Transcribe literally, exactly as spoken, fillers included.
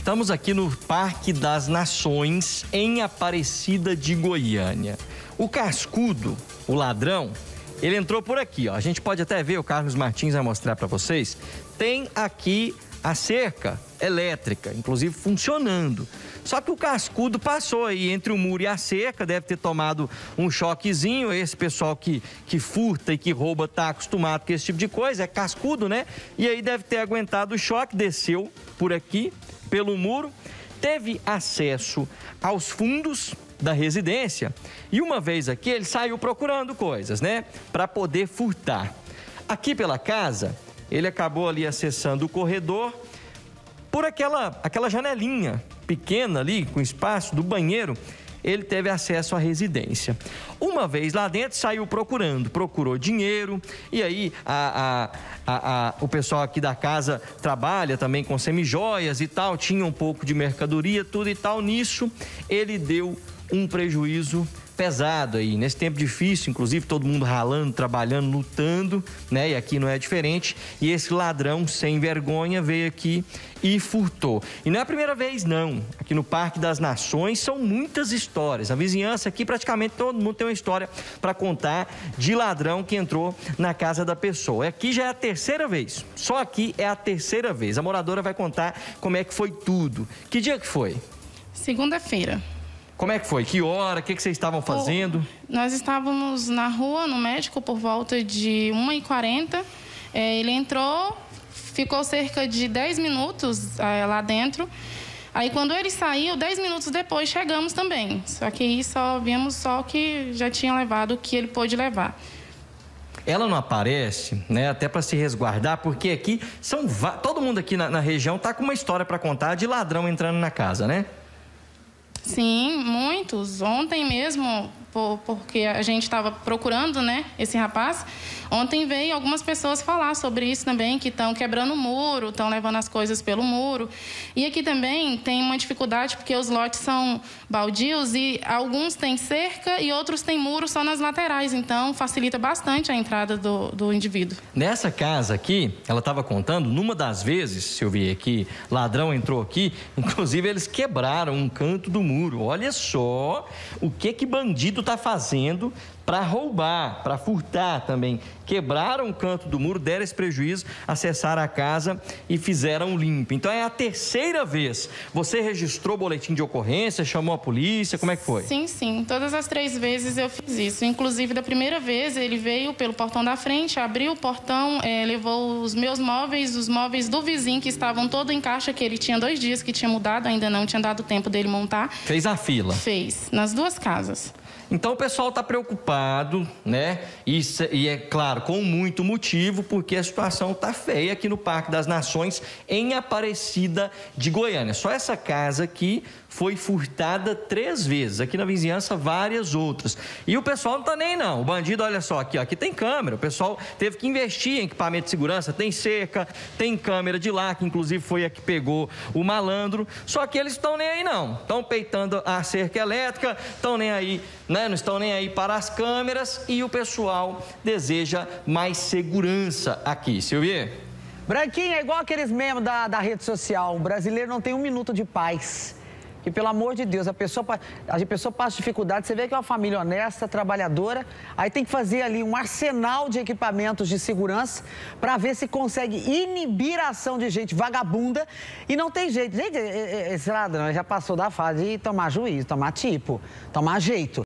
Estamos aqui no Parque das Nações, em Aparecida de Goiânia. O cascudo, o ladrão, ele entrou por aqui, ó. A gente pode até ver, o Carlos Martins vai mostrar para vocês. Tem aqui a cerca elétrica, inclusive funcionando. Só que o cascudo passou aí entre o muro e a cerca, deve ter tomado um choquezinho. Esse pessoal que, que furta e que rouba tá acostumado com esse tipo de coisa, é cascudo, né? E aí deve ter aguentado o choque, desceu por aqui, pelo muro, teve acesso aos fundos da residência e uma vez aqui ele saiu procurando coisas, né? Para poder furtar. Aqui pela casa, ele acabou ali acessando o corredor por aquela, aquela janelinha pequena ali, com espaço do banheiro, ele teve acesso à residência. Uma vez lá dentro, saiu procurando, procurou dinheiro, e aí a, a, a, a, o pessoal aqui da casa trabalha também com semijoias e tal, tinha um pouco de mercadoria, tudo e tal. Nisso, ele deu um prejuízo pesado aí, nesse tempo difícil, inclusive todo mundo ralando, trabalhando, lutando, né? E aqui não é diferente. E esse ladrão sem vergonha veio aqui e furtou. E não é a primeira vez, não. Aqui no Parque das Nações são muitas histórias. A vizinhança aqui, praticamente todo mundo tem uma história para contar de ladrão que entrou na casa da pessoa. Aqui já é a terceira vez. Só aqui é a terceira vez. A moradora vai contar como é que foi tudo. Que dia que foi? Segunda-feira. Como é que foi? Que hora? O que, que vocês estavam fazendo? Nós estávamos na rua, no médico, por volta de uma e quarenta. É, ele entrou, ficou cerca de dez minutos é, lá dentro. Aí, quando ele saiu, dez minutos depois, chegamos também. Só que aí só vimos só que já tinha levado o que ele pôde levar. Ela não aparece, né? Até para se resguardar, porque aqui são... Todo mundo aqui na, na região tá com uma história para contar de ladrão entrando na casa, né? Sim, muitos. Ontem mesmo, por, porque a gente estava procurando, né, esse rapaz, ontem veio algumas pessoas falar sobre isso também, que estão quebrando o muro, estão levando as coisas pelo muro. E aqui também tem uma dificuldade, porque os lotes são baldios e alguns têm cerca e outros têm muro só nas laterais, então facilita bastante a entrada do, do indivíduo. Nessa casa aqui, ela estava contando, numa das vezes, se eu vi aqui, ladrão entrou aqui, inclusive eles quebraram um canto do muro. Olha só o que que bandido tá fazendo para roubar, para furtar também. Quebraram o canto do muro, deram esse prejuízo, acessaram a casa e fizeram limpo. Então é a terceira vez. Você registrou o boletim de ocorrência, chamou a polícia, como é que foi? Sim, sim. Todas as três vezes eu fiz isso. Inclusive, da primeira vez, ele veio pelo portão da frente, abriu o portão, é, levou os meus móveis, os móveis do vizinho, que estavam todo em caixa, que ele tinha dois dias que tinha mudado, ainda não tinha dado tempo dele montar. Fez a fila? Fez, nas duas casas. Então o pessoal está preocupado, né? E, e é claro, com muito motivo, porque a situação está feia aqui no Parque das Nações, em Aparecida de Goiânia. Só essa casa aqui foi furtada três vezes, aqui na vizinhança várias outras. E o pessoal não está nem não. O bandido, olha só, aqui, ó, aqui tem câmera. O pessoal teve que investir em equipamento de segurança, tem cerca, tem câmera de lá, que inclusive foi a que pegou o malandro. Só que eles estão nem aí não. Estão peitando a cerca elétrica, estão nem aí, né? Não estão nem aí para as câmeras, e o pessoal deseja mais segurança aqui. Silvia? Branquinho, é igual aqueles memes da, da rede social. O brasileiro não tem um minuto de paz. E, pelo amor de Deus, a pessoa, a pessoa passa dificuldade. Você vê que é uma família honesta, trabalhadora, aí tem que fazer ali um arsenal de equipamentos de segurança para ver se consegue inibir a ação de gente vagabunda. E não tem jeito. Gente, esse ladrão já passou da fase de tomar juízo, tomar tipo, tomar jeito.